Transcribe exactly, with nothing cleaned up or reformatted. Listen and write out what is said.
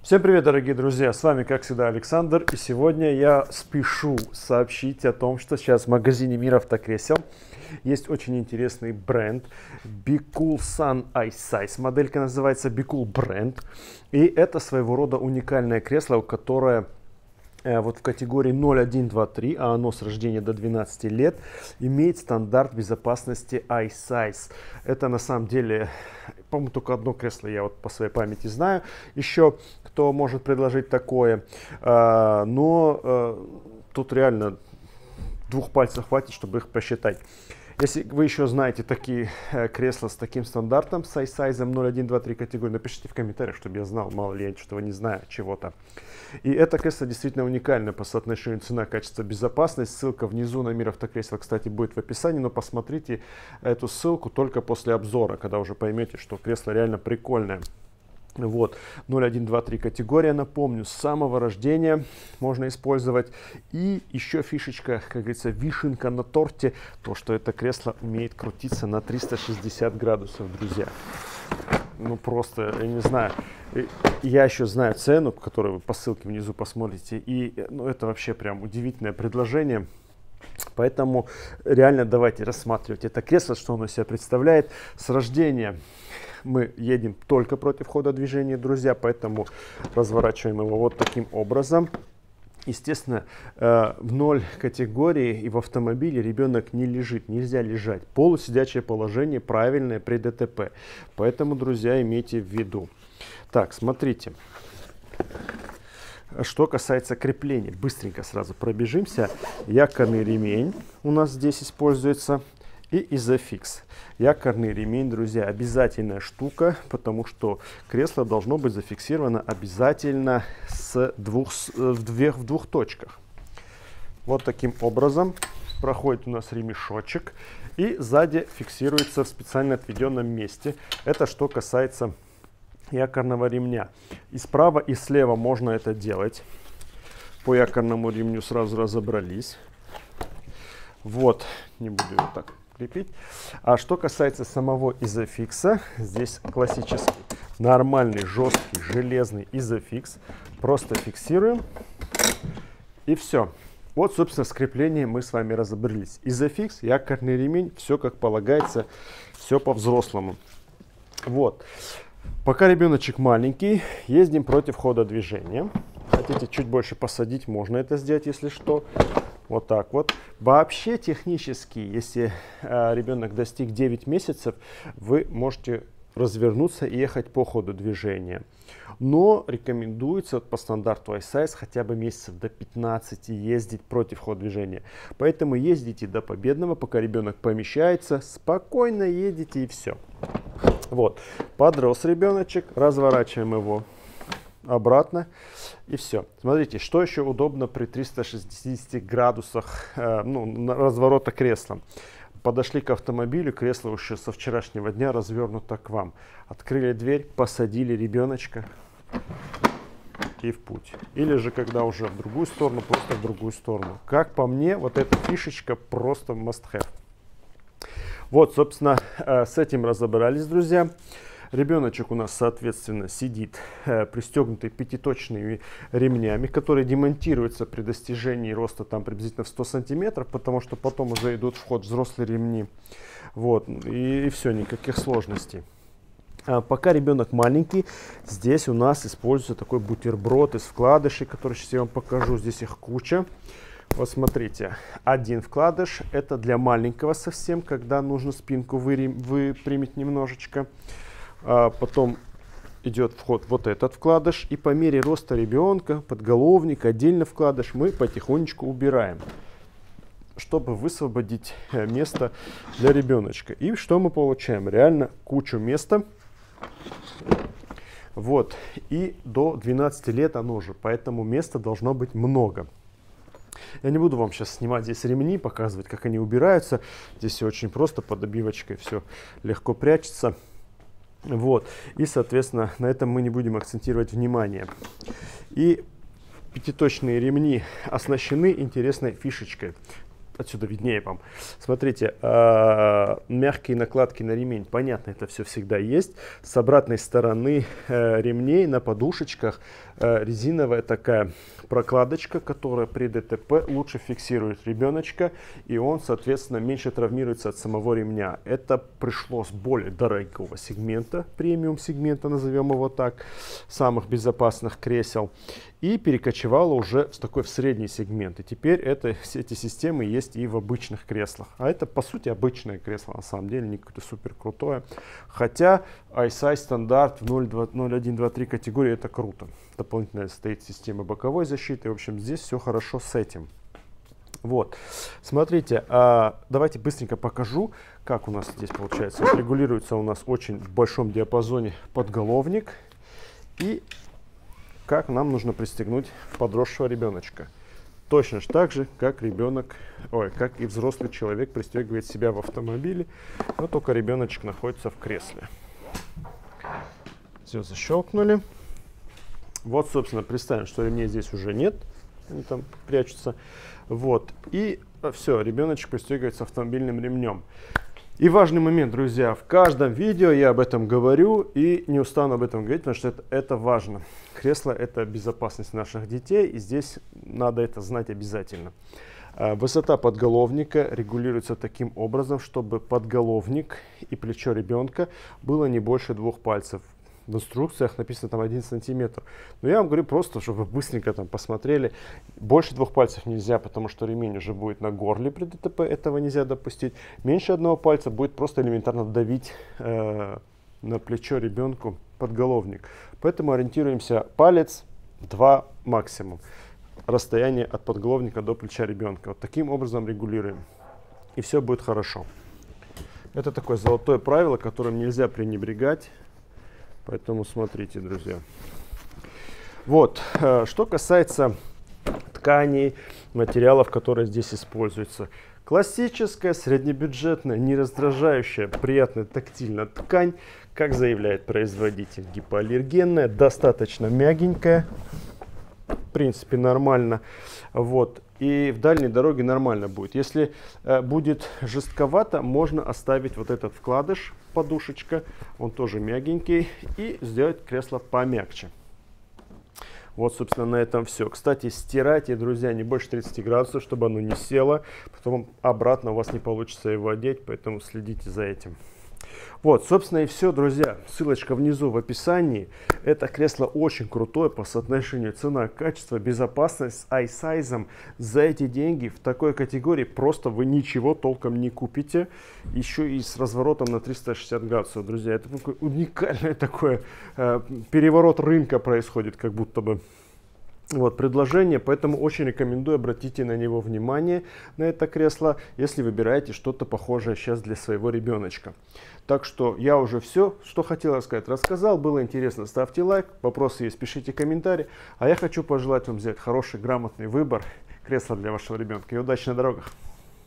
Всем привет, дорогие друзья! С вами, как всегда, Александр. И сегодня я спешу сообщить о том, что сейчас в магазине Мир Автокресел есть очень интересный бренд BeCool Sun iSize. Моделька называется BeCool Brand. И это своего рода уникальное кресло, которое э, вот в категории ноль один два три, а оно с рождения до двенадцати лет, имеет стандарт безопасности iSize. Это на самом деле, по-моему, только одно кресло я вот по своей памяти знаю. Еще кто может предложить такое, а, но а, тут реально двух пальцев хватит, чтобы их посчитать. Если вы еще знаете такие э, кресла с таким стандартом, с iSize ноль один два три категории, напишите в комментариях, чтобы я знал, мало ли я что-то не знаю чего-то. И это кресло действительно уникальное по соотношению цена, качество, безопасность. Ссылка внизу на Мир Автокресел, кстати, будет в описании, но посмотрите эту ссылку только после обзора, когда уже поймете, что кресло реально прикольное. Вот, ноль один два три категория, напомню, с самого рождения можно использовать. И еще фишечка, как говорится, вишенка на торте, то, что это кресло умеет крутиться на триста шестьдесят градусов, друзья. Ну, просто, я не знаю, я еще знаю цену, которую вы по ссылке внизу посмотрите, и ну, это вообще прям удивительное предложение. Поэтому реально давайте рассматривать это кресло, что оно из себя представляет. С рождения мы едем только против хода движения, друзья, поэтому разворачиваем его вот таким образом. Естественно, в ноль категории и в автомобиле ребенок не лежит, нельзя лежать. Полусидячее положение правильное при ДТП. Поэтому, друзья, имейте в виду. Так, смотрите. Что касается крепления, быстренько сразу пробежимся. Якорный ремень у нас здесь используется. И изофикс. Якорный ремень, друзья, обязательная штука, потому что кресло должно быть зафиксировано обязательно с двух, в, двух, в двух точках. Вот таким образом проходит у нас ремешочек и сзади фиксируется в специально отведенном месте. Это что касается якорного ремня. И справа, и слева можно это делать. По якорному ремню сразу разобрались. Вот, не буду его так крепить. А что касается самого изофикса, здесь классический, нормальный, жесткий, железный изофикс. Просто фиксируем. И все. Вот, собственно, с креплением мы с вами разобрались. Изофикс, якорный ремень, все как полагается, все по-взрослому. Вот. Пока ребеночек маленький, ездим против хода движения. Хотите чуть больше посадить, можно это сделать, если что. Вот так вот. Вообще технически, если э, ребенок достиг девяти месяцев, вы можете развернуться и ехать по ходу движения. Но рекомендуется по стандарту iSize хотя бы месяцев до пятнадцати ездить против хода движения. Поэтому ездите до победного, пока ребенок помещается, спокойно едете и все. Вот. Подрос ребеночек, разворачиваем его обратно и все. Смотрите, что еще удобно при трёх шестидесяти градусах э, ну, разворота кресла. Подошли к автомобилю, кресло еще со вчерашнего дня развернуто к вам. Открыли дверь, посадили ребеночка и в путь. Или же, когда уже в другую сторону, просто в другую сторону. Как по мне, вот эта фишечка просто must have. Вот, собственно, э, с этим разобрались, друзья. Ребеночек у нас, соответственно, сидит э, пристегнутый пятиточными ремнями, которые демонтируются при достижении роста там приблизительно в сто сантиметров, потому что потом уже идут в ход взрослые ремни. Вот, и, и все, никаких сложностей. А пока ребенок маленький, здесь у нас используется такой бутерброд из вкладышей, который сейчас я вам покажу. Здесь их куча. Вот смотрите, один вкладыш, это для маленького совсем, когда нужно спинку выпрямить немножечко. А потом идет вход вот этот вкладыш, и по мере роста ребенка, подголовник, отдельно вкладыш мы потихонечку убираем, чтобы высвободить место для ребеночка. И что мы получаем? Реально кучу места. Вот, и до двенадцати лет оно же, поэтому места должно быть много. Я не буду вам сейчас снимать здесь ремни, показывать, как они убираются. Здесь все очень просто, под обивочкой все легко прячется. Вот, и, соответственно, на этом мы не будем акцентировать внимание. И пятиточные ремни оснащены интересной фишечкой. отсюда виднее вам. Смотрите, э, мягкие накладки на ремень, понятно, это все всегда есть. С обратной стороны э, ремней на подушечках э, резиновая такая прокладочка, которая при ДТП лучше фиксирует ребеночка, и он, соответственно, меньше травмируется от самого ремня. Это пришло с более дорогого сегмента, премиум сегмента, назовем его так, самых безопасных кресел, и перекочевало уже в такой в средний сегмент. И теперь это, эти системы есть и в обычных креслах. А это, по сути, обычное кресло, на самом деле, не какое-то супер крутое. Хотя iSize стандарт в ноль один два три категории это круто. Дополнительно стоит система боковой защиты. В общем, здесь все хорошо с этим. Вот, смотрите, а, давайте быстренько покажу, как у нас здесь получается. Вот регулируется у нас очень в большом диапазоне подголовник. И как нам нужно пристегнуть подросшего ребеночка. Точно так же, как ребенок, ой, как и взрослый человек пристегивает себя в автомобиле, но только ребеночек находится в кресле. Все защелкнули. Вот, собственно, представим, что ремней здесь уже нет, они там прячутся. Вот, и все, ребеночек пристегивается автомобильным ремнем. И важный момент, друзья, в каждом видео я об этом говорю и не устану об этом говорить, потому что это, это важно. Кресло – это безопасность наших детей, и здесь надо это знать обязательно. Высота подголовника регулируется таким образом, чтобы подголовник и плечо ребенка было не больше двух пальцев. В инструкциях написано там один сантиметр. Но я вам говорю просто, чтобы вы быстренько там посмотрели. Больше двух пальцев нельзя, потому что ремень уже будет на горле при ДТП. Этого нельзя допустить. Меньше одного пальца будет просто элементарно давить э, на плечо ребенку подголовник. Поэтому ориентируемся палец, два максимум. Расстояние от подголовника до плеча ребенка. Вот таким образом регулируем. И все будет хорошо. Это такое золотое правило, которым нельзя пренебрегать. Поэтому смотрите, друзья. Вот, что касается тканей, материалов, которые здесь используются. Классическая, среднебюджетная, не раздражающая, приятная тактильная ткань, как заявляет производитель, гипоаллергенная, достаточно мягенькая, в принципе нормально. Вот. И в дальней дороге нормально будет. Если э, будет жестковато, можно оставить вот этот вкладыш, подушечка, он тоже мягенький, и сделать кресло помягче. Вот, собственно, на этом все. Кстати, стирайте, друзья, не больше тридцати градусов, чтобы оно не село. Потом обратно у вас не получится его одеть, поэтому следите за этим. Вот, собственно, и все, друзья. Ссылочка внизу в описании. Это кресло очень крутое по соотношению цена-качество, безопасность с iSize. За эти деньги в такой категории просто вы ничего толком не купите. Еще и с разворотом на триста шестьдесят градусов, друзья. Это такой уникальный такой э, переворот рынка происходит, как будто бы. Вот предложение, поэтому очень рекомендую, обратите на него внимание, на это кресло, если выбираете что-то похожее сейчас для своего ребеночка. Так что я уже все, что хотел рассказать, рассказал. Было интересно, ставьте лайк, вопросы есть, пишите комментарии. А я хочу пожелать вам взять хороший, грамотный выбор кресла для вашего ребенка. И удачи на дорогах!